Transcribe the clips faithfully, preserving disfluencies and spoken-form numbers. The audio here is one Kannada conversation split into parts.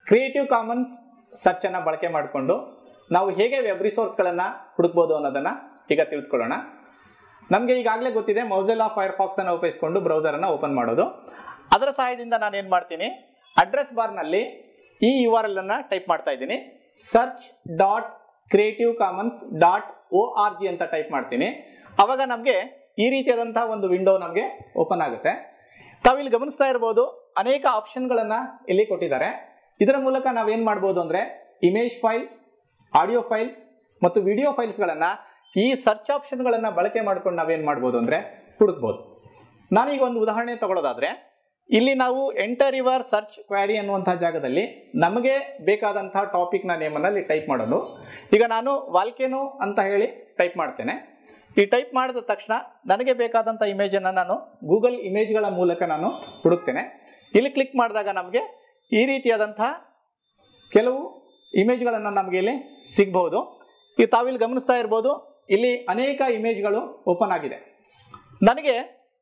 ಕ್ರಿಯೇಟಿವ್ ಕಾಮನ್ಸ್ ಸರ್ಚ್ ಅನ್ನ ಬಳಕೆ ಮಾಡಿಕೊಂಡು ನಾವು ಹೇಗೆ ವೆಬ್ ರಿಸೋರ್ಸ್ಗಳನ್ನ ಹುಡುಕ್ಬೋದು ಅನ್ನೋದನ್ನ ಈಗ ತಿಳಿದುಕೊಳ್ಳೋಣ. ನಮಗೆ ಈಗಾಗಲೇ ಗೊತ್ತಿದೆ ಮೊಜಿಲ್ಲಾ ಫೈರ್ಫಾಕ್ಸ್ ಅನ್ನು ಉಪಯೋಗಿಸಿಕೊಂಡು ಬ್ರೌಸರ್ ಅನ್ನ ಓಪನ್ ಮಾಡೋದು. ಅದರ ಸಹಾಯದಿಂದ ನಾನು ಏನು ಮಾಡ್ತೀನಿ, ಅಡ್ರೆಸ್ ಬಾರ್ನಲ್ಲಿ ಈ ಯು ಆರ್ ಎಲ್ ಅನ್ನ ಟೈಪ್ ಮಾಡ್ತಾ ಇದ್ದೀನಿ. Search dot creative commons dot O R G ಅಂತ ಟೈಪ್ ಮಾಡ್ತೀನಿ. ಅವಾಗ ನಮಗೆ ಈ ರೀತಿಯಾದಂತಹ ಒಂದು ವಿಂಡೋ ನಮಗೆ ಓಪನ್ ಆಗುತ್ತೆ. ತಾವಿಲ್ಲಿ ಗಮನಿಸ್ತಾ ಇರಬಹುದು, ಅನೇಕ ಆಪ್ಷನ್ಗಳನ್ನ ಇಲ್ಲಿ ಕೊಟ್ಟಿದ್ದಾರೆ. ಇದರ ಮೂಲಕ ನಾವೇನ್ ಮಾಡ್ಬೋದು ಅಂದ್ರೆ ಇಮೇಜ್ ಫೈಲ್ಸ್, ಆಡಿಯೋ ಫೈಲ್ಸ್ ಮತ್ತು ವಿಡಿಯೋ ಫೈಲ್ಸ್ಗಳನ್ನ ಈ ಸರ್ಚ್ ಆಪ್ಷನ್ಗಳನ್ನ ಬಳಕೆ ಮಾಡ್ಕೊಂಡು ನಾವೇನ್ ಮಾಡ್ಬೋದು ಅಂದ್ರೆ ಹುಡುಕ್ಬೋದು. ನಾನೀಗ ಒಂದು ಉದಾಹರಣೆ ತಗೊಳ್ಳೋದಾದ್ರೆ, ಇಲ್ಲಿ ನಾವು ಎಂಟರ್ ಯುವರ್ ಸರ್ಚ್ ಕ್ವಾರಿ ಅನ್ನುವಂತಹ ಜಾಗದಲ್ಲಿ ನಮಗೆ ಬೇಕಾದಂತಹ ಟಾಪಿಕ್ ನ ನೇಮನ್ನ ಇಲ್ಲಿ ಟೈಪ್ ಮಾಡೋದು. ಈಗ ನಾನು ವಾಲ್ಕೆನೋ ಅಂತ ಹೇಳಿ ಟೈಪ್ ಮಾಡ್ತೇನೆ. ಈ ಟೈಪ್ ಮಾಡಿದ ತಕ್ಷಣ ನನಗೆ ಬೇಕಾದಂಥ ಇಮೇಜನ್ನು ನಾನು ಗೂಗಲ್ ಇಮೇಜ್ಗಳ ಮೂಲಕ ನಾನು ಹುಡುಕ್ತೇನೆ. ಇಲ್ಲಿ ಕ್ಲಿಕ್ ಮಾಡಿದಾಗ ನಮಗೆ ಈ ರೀತಿಯಾದಂತಹ ಕೆಲವು ಇಮೇಜ್ಗಳನ್ನು ನಮಗೆ ಇಲ್ಲಿ ಸಿಗ್ಬಹುದು. ಈ ತಾವಿಲ್ಲಿ ಗಮನಿಸ್ತಾ ಇರ್ಬೋದು, ಇಲ್ಲಿ ಅನೇಕ ಇಮೇಜ್ಗಳು ಓಪನ್ ಆಗಿದೆ. ನನಗೆ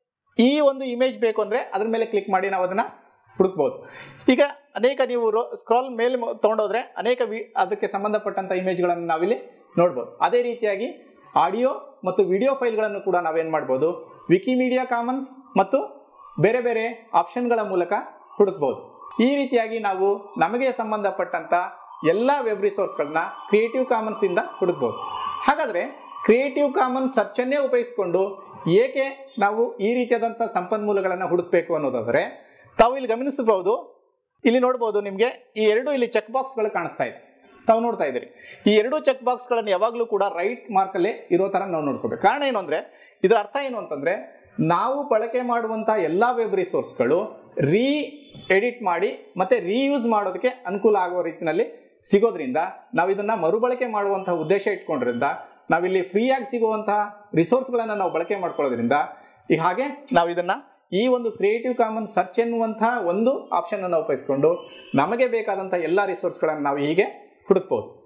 ಈ ಒಂದು ಇಮೇಜ್ ಬೇಕು ಅಂದರೆ ಅದ್ರ ಮೇಲೆ ಕ್ಲಿಕ್ ಮಾಡಿ ನಾವು ಅದನ್ನು ಹುಡುಕ್ಬೋದು. ಈಗ ಅನೇಕ ನೀವು ಸ್ಕ್ರಾಲ್ ಮೇಲೆ ತೊಗೊಂಡೋದ್ರೆ ಅನೇಕ ವಿ ಅದಕ್ಕೆ ಸಂಬಂಧಪಟ್ಟಂಥ ಇಮೇಜ್ಗಳನ್ನು ನಾವಿಲ್ಲಿ ನೋಡ್ಬೋದು. ಅದೇ ರೀತಿಯಾಗಿ ಆಡಿಯೋ ಮತ್ತು ವಿಡಿಯೋ ಫೈಲ್ಗಳನ್ನು ಕೂಡ ನಾವೇನು ಮಾಡ್ಬೋದು, ವಿಕಿಮೀಡಿಯಾ ಕಾಮನ್ಸ್ ಮತ್ತು ಬೇರೆ ಬೇರೆ ಆಪ್ಷನ್ಗಳ ಮೂಲಕ ಹುಡುಕ್ಬೋದು. ಈ ರೀತಿಯಾಗಿ ನಾವು ನಮಗೆ ಸಂಬಂಧಪಟ್ಟಂತ ಎಲ್ಲ ವೆಬ್ ರಿಸೋರ್ಸ್ಗಳನ್ನ ಕ್ರಿಯೇಟಿವ್ ಕಾಮನ್ಸ್ ಇಂದ ಹುಡುಕ್ಬೋದು. ಹಾಗಾದ್ರೆ ಕ್ರಿಯೇಟಿವ್ ಕಾಮನ್ಸ್ ಸರ್ಚ್ ಅನ್ನೇ ಉಪಯೋಗಿಸಿಕೊಂಡು ಏಕೆ ನಾವು ಈ ರೀತಿಯಾದಂಥ ಸಂಪನ್ಮೂಲಗಳನ್ನು ಹುಡುಕ್ಬೇಕು ಅನ್ನೋದಾದರೆ, ತಾವು ಇಲ್ಲಿ ಗಮನಿಸಬಹುದು, ಇಲ್ಲಿ ನೋಡ್ಬೋದು ನಿಮಗೆ ಈ ಎರಡು ಇಲ್ಲಿ ಚೆಕ್ ಬಾಕ್ಸ್ಗಳು ಕಾಣಿಸ್ತಾ ಇದೆ. ತಾವು ನೋಡ್ತಾ ಇದ್ದೀರಿ, ಈ ಎರಡು ಚೆಕ್ ಬಾಕ್ಸ್ಗಳನ್ನು ಯಾವಾಗಲೂ ಕೂಡ ರೈಟ್ ಮಾರ್ಕಲ್ಲೇ ಇರೋ ಥರ ನಾವು ನೋಡ್ಕೋಬೇಕು. ಕಾರಣ ಏನು ಅಂದರೆ, ಇದರ ಅರ್ಥ ಏನು ಅಂತಂದರೆ, ನಾವು ಬಳಕೆ ಮಾಡುವಂಥ ಎಲ್ಲ ವೆಬ್ ರಿಸೋರ್ಸ್ಗಳು ರೀ ಎಡಿಟ್ ಮಾಡಿ ಮತ್ತೆ ರೀಯೂಸ್ ಮಾಡೋದಕ್ಕೆ ಅನುಕೂಲ ಆಗುವ ರೀತಿಯಲ್ಲಿ ಸಿಗೋದ್ರಿಂದ ನಾವು ಇದನ್ನು ಮರುಬಳಕೆ ಮಾಡುವಂಥ ಉದ್ದೇಶ ಇಟ್ಕೊಂಡಿರಿಂದ ನಾವಿಲ್ಲಿ ಫ್ರೀಯಾಗಿ ಸಿಗುವಂತಹ ರಿಸೋರ್ಸ್ಗಳನ್ನು ನಾವು ಬಳಕೆ ಮಾಡ್ಕೊಳ್ಳೋದ್ರಿಂದ ಈಗ ಹಾಗೆ ನಾವು ಇದನ್ನು ಈ ಒಂದು ಕ್ರಿಯೇಟಿವ್ ಕಾಮನ್ಸ್ ಸರ್ಚ್ ಎನ್ನುವಂತಹ ಒಂದು ಆಪ್ಷನ್ ಅನ್ನು ಉಪಯೋಗಿಸಿಕೊಂಡು ನಮಗೆ ಬೇಕಾದಂಥ ಎಲ್ಲ ರಿಸೋರ್ಸ್ಗಳನ್ನು ನಾವು ಹೀಗೆ ಹುಡುಕ್ಬೋದು.